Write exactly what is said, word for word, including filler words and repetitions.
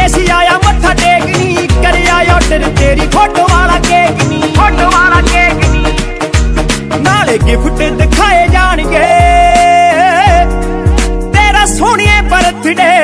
ਸੀ ਆਇਆ ਮੱਥਾ ਟੇਕਣੀ, ਕਰਿਆ ਆਰਡਰ ਤੇਰੀ ਫੋਟੋ ਵਾਲਾ ਕੇਕ ਨੀ, ਫੋਟੋ ਵਾਲਾ ਕੇਕ ਨੀ। ਨਾਲੇ ਗਿਫਟ ਦਿਖਾਏ ਜਾਣਗੇ ਤੇਰਾ ਸੋਹਣੀਏ ਬਰਥਡੇ